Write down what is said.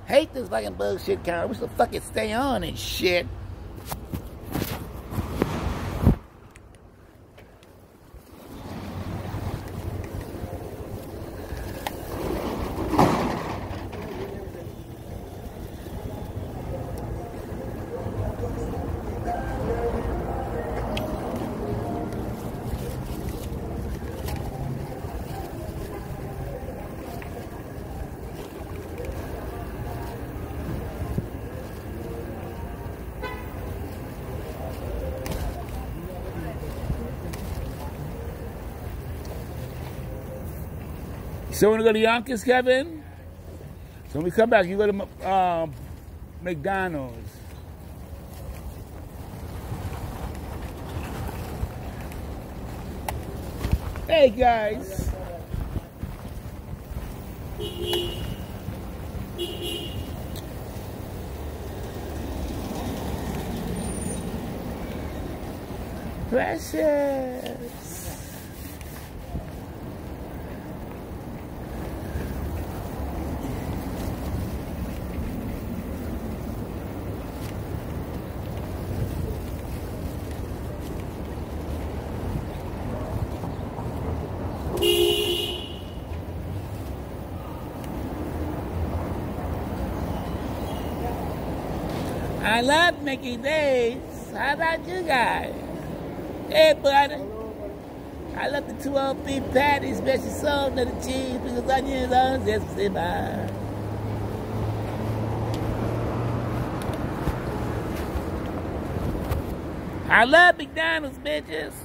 Hate this fucking bullshit counter. We should fucking stay on and shit. So when we go to Yonkers, Kevin? So when we come back, you go to McDonald's. Hey, guys. Precious. I love Mickey D's. How about you guys? Hey, buddy. I love the 2 old beef patties, special salt, and the cheese, because onions on just sit by. I love McDonald's, bitches.